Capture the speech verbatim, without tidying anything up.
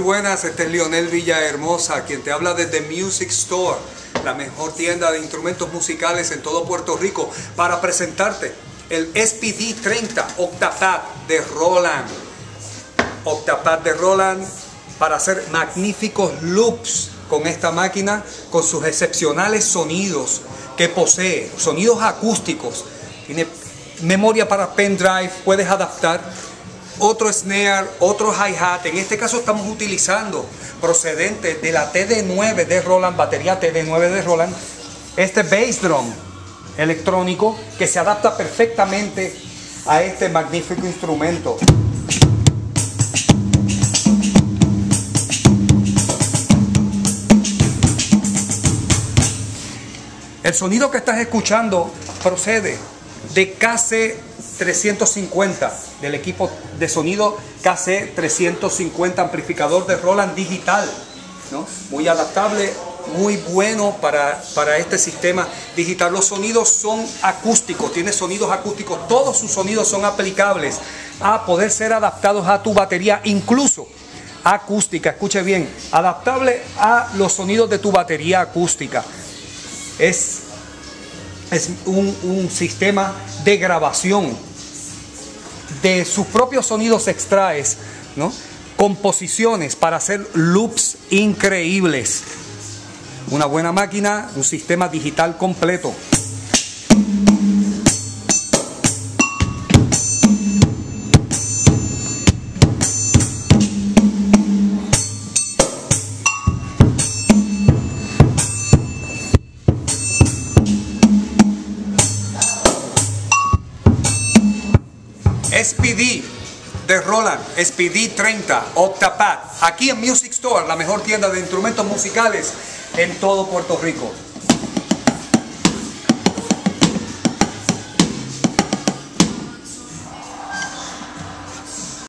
buenas, este es Lionel Villahermosa, quien te habla desde Music Store, la mejor tienda de instrumentos musicales en todo Puerto Rico, para presentarte el S P D treinta Octapad de Roland. Octapad de Roland para hacer magníficos loops con esta máquina, con sus excepcionales sonidos que posee, sonidos acústicos. Tiene memoria para pendrive, puedes adaptar otro snare, otro hi-hat. En este caso estamos utilizando procedente de la T D nueve de Roland, batería T D nueve de Roland, este bass drum electrónico que se adapta perfectamente a este magnífico instrumento. El sonido que estás escuchando procede de K C trescientos cincuenta, del equipo de sonido K C trescientos cincuenta, amplificador de Roland digital, ¿no? Muy adaptable, muy bueno para, para este sistema digital. Los sonidos son acústicos, tiene sonidos acústicos, todos sus sonidos son aplicables a poder ser adaptados a tu batería, incluso acústica, escuche bien, adaptable a los sonidos de tu batería acústica. Es, es un, un sistema de grabación de sus propios sonidos, extraes, ¿no?, composiciones para hacer loops increíbles. Una buena máquina, un sistema digital completo. S P D de Roland, S P D treinta Octapad, aquí en Music Store, la mejor tienda de instrumentos musicales en todo Puerto Rico.